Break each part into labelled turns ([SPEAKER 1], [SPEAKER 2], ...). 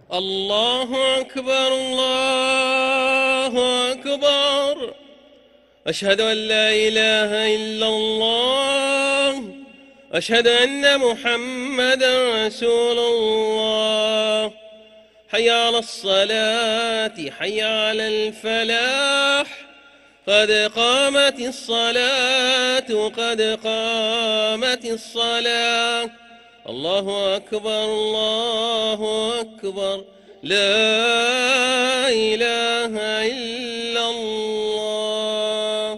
[SPEAKER 1] الله أكبر الله أكبر. أشهد أن لا إله إلا الله. أشهد أن محمدا رسول الله. حي على الصلاة حي على الفلاح. قد قامت الصلاة قد قامت الصلاة. الله أكبر الله أكبر. لا إله إلا الله.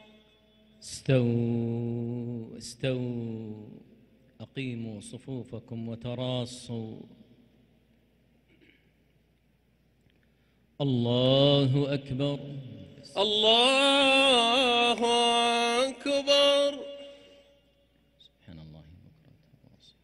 [SPEAKER 2] استووا استووا، أقيموا صفوفكم وتراصوا. الله أكبر
[SPEAKER 1] الله أكبر.
[SPEAKER 2] سبحان الله بكرة وأصيلا.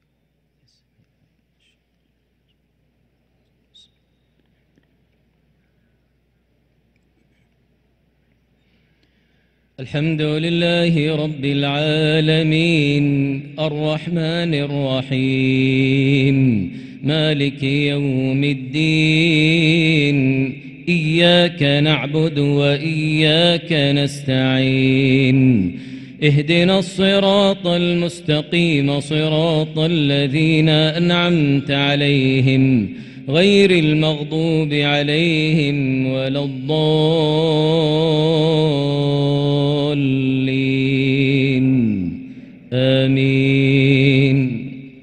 [SPEAKER 2] الحمد لله رب العالمين الرحمن الرحيم مالك يوم الدين. إياك نعبد وإياك نستعين. اهدنا الصراط المستقيم صراط الذين أنعمت عليهم غير المغضوب عليهم ولا الضالين. آمين.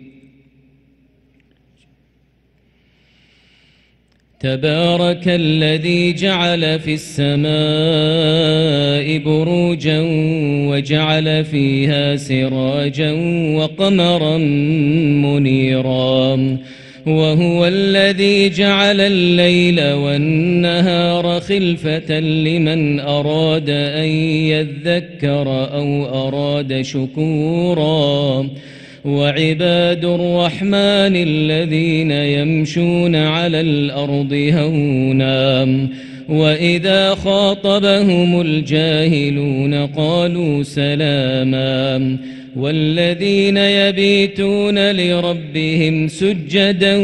[SPEAKER 2] تبارك الذي جعل في السماء بروجا وجعل فيها سراجا وقمرا منيرا. وهو الذي جعل الليل والنهار خلفة لمن أراد أن يذكر أو أراد شكورا. وعباد الرحمن الذين يمشون على الأرض هونا وإذا خاطبهم الجاهلون قالوا سلاما. والذين يبيتون لربهم سجدا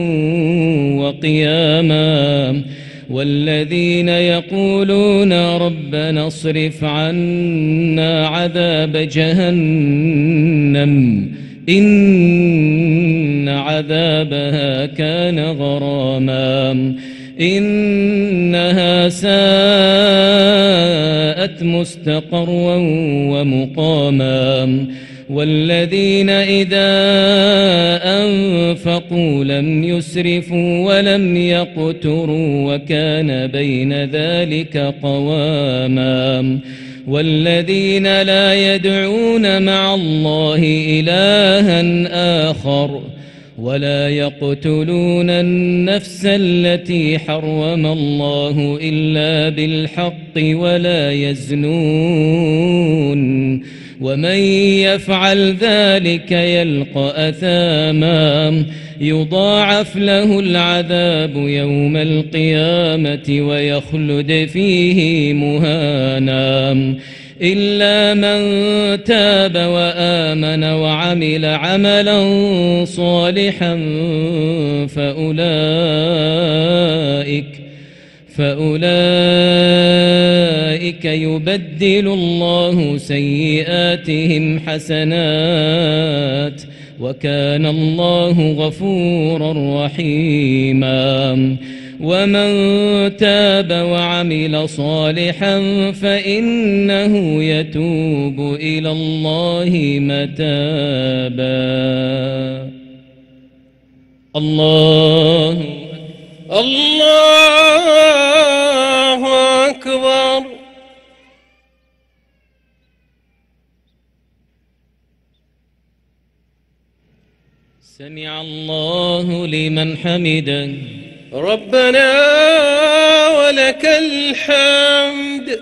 [SPEAKER 2] وقياما. والذين يقولون ربنا اصرف عنا عذاب جهنم إن عذابها كان غراما. إنها ساءت مستقرا ومقاما. والذين إذا أنفقوا لم يسرفوا ولم يقتروا وكان بين ذلك قواما. والذين لا يدعون مع الله إلها آخر ولا يقتلون النفس التي حرم الله إلا بالحق ولا يزنون. ومن يفعل ذلك يلقى أثاما يضاعف له العذاب يوم القيامة ويخلد فيه مهانا. إلا من تاب وآمن وعمل عملا صالحا فأولئك يبدل الله سيئاتهم حسنات وكان الله غفورا رحيما. ومن تاب وعمل صالحا فإنه يتوب إلى الله متابا. الله
[SPEAKER 1] أكبر.
[SPEAKER 2] سمع الله لمن حمده.
[SPEAKER 1] ربنا ولك الحمد.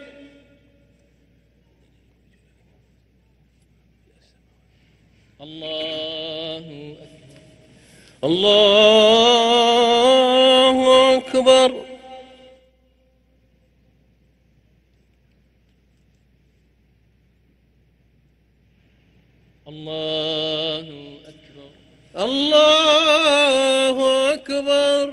[SPEAKER 2] الله
[SPEAKER 1] أكبر.
[SPEAKER 2] الله أكبر.
[SPEAKER 1] الله أكبر.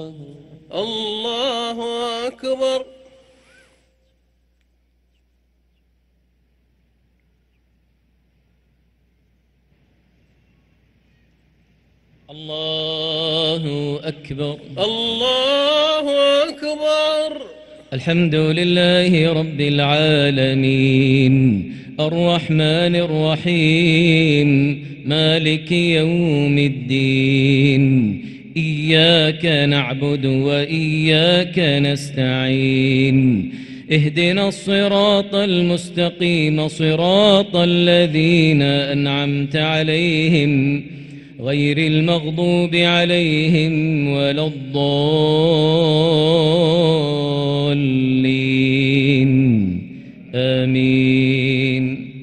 [SPEAKER 1] الله أكبر.
[SPEAKER 2] الله أكبر.
[SPEAKER 1] الله أكبر.
[SPEAKER 2] الحمد لله رب العالمين الرحمن الرحيم مالك يوم الدين إياك نعبد وإياك نستعين اهدنا الصراط المستقيم صراط الذين أنعمت عليهم غير المغضوب عليهم ولا الضالين آمين.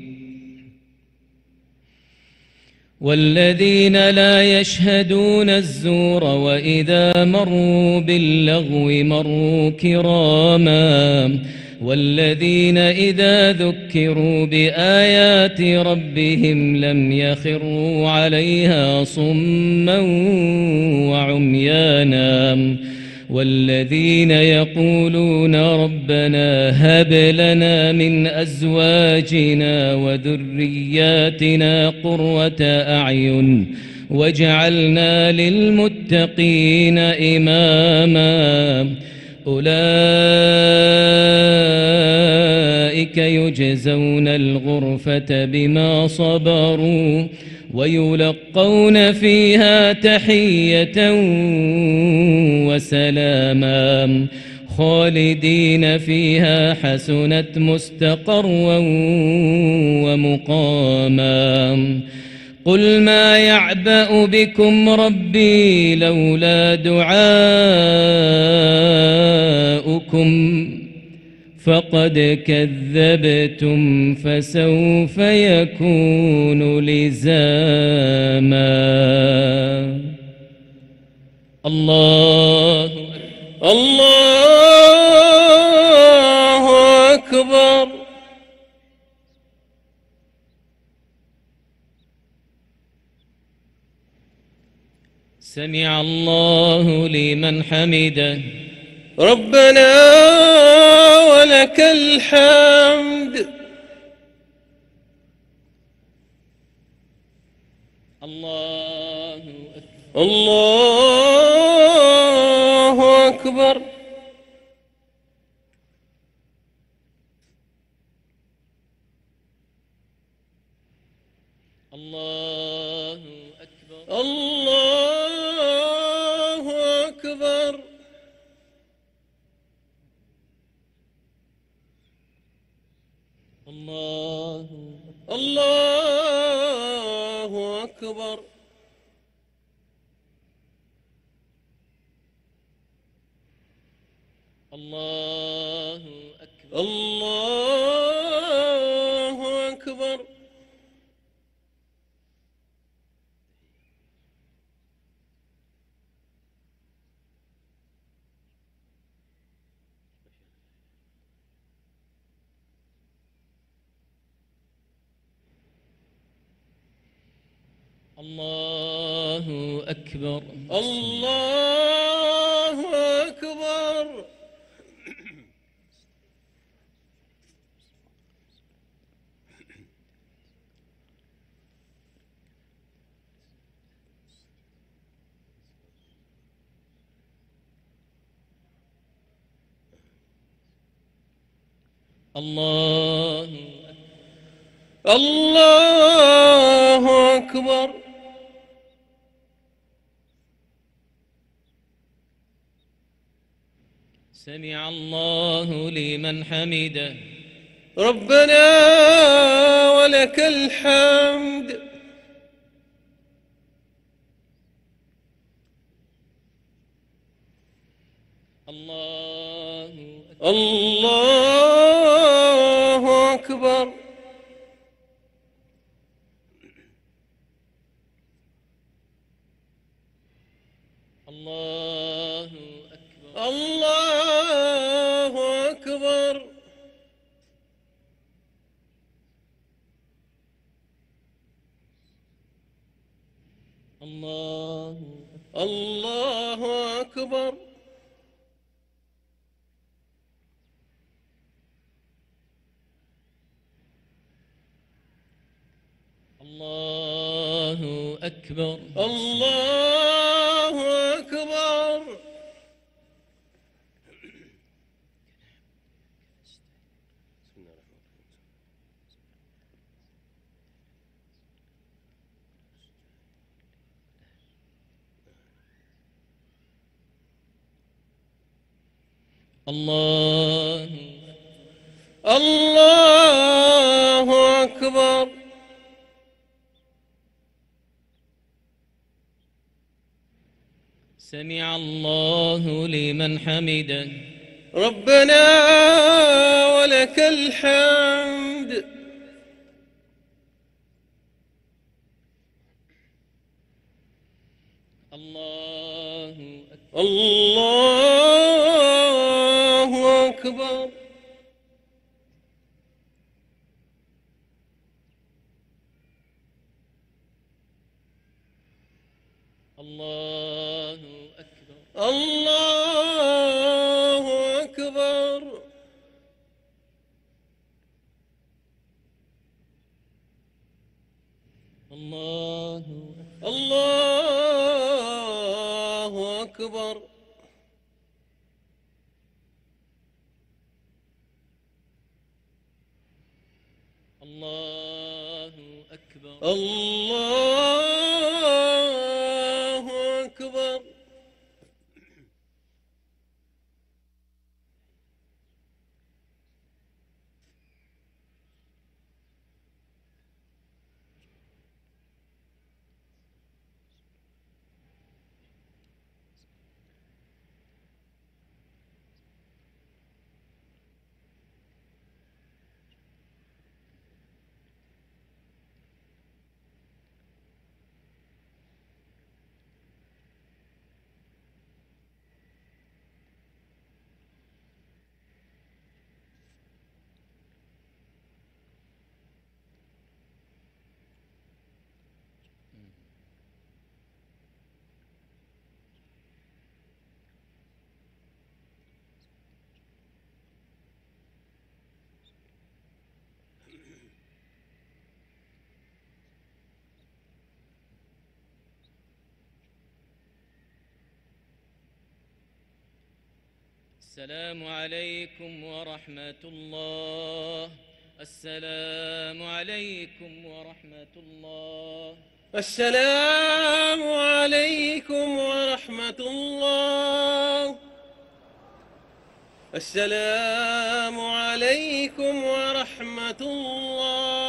[SPEAKER 2] والذين لا يشهدون الزور وإذا مروا باللغو مروا كراما والذين إذا ذكروا بآيات ربهم لم يخروا عليها صما وعميانا والذين يقولون ربنا هب لنا من أزواجنا وذرياتنا قرة أعين واجعلنا للمتقين إماما أولئك يجزون الغرفة بما صبروا ويلقون فيها تحية وسلاما خالدين فيها حسنت مستقرا ومقاما. قل ما يعبأ بكم ربي لولا دعاؤكم فقد كذبتم فسوف يكون لزاما. الله
[SPEAKER 1] أكبر.
[SPEAKER 2] سمع الله لمن حمده.
[SPEAKER 1] ربنا ولك الحمد.
[SPEAKER 2] الله
[SPEAKER 1] أكبر.
[SPEAKER 2] الله أكبر.
[SPEAKER 1] الله أكبر.
[SPEAKER 2] الله
[SPEAKER 1] أكبر.
[SPEAKER 2] الله أكبر.
[SPEAKER 1] الله أكبر.
[SPEAKER 2] الله أكبر.
[SPEAKER 1] الله أكبر.
[SPEAKER 2] الله
[SPEAKER 1] أكبر.
[SPEAKER 2] سمع الله لمن حمده.
[SPEAKER 1] ربنا ولك الحمد.
[SPEAKER 2] الله
[SPEAKER 1] أكبر.
[SPEAKER 2] الله أكبر.
[SPEAKER 1] الله أكبر.
[SPEAKER 2] الله
[SPEAKER 1] أكبر.
[SPEAKER 2] الله أكبر.
[SPEAKER 1] الله أكبر.
[SPEAKER 2] الله
[SPEAKER 1] الله أكبر.
[SPEAKER 2] سمع الله لمن حمده.
[SPEAKER 1] ربنا ولك الحمد.
[SPEAKER 2] الله أكبر.
[SPEAKER 1] الله أكبر.
[SPEAKER 2] الله أكبر.
[SPEAKER 1] الله أكبر.
[SPEAKER 2] الله
[SPEAKER 1] الله أكبر.
[SPEAKER 2] الله أكبر.
[SPEAKER 1] الله أكبر.
[SPEAKER 2] السلام عليكم ورحمة الله. السلام عليكم ورحمة الله.
[SPEAKER 1] السلام عليكم ورحمة الله. السلام عليكم ورحمة الله.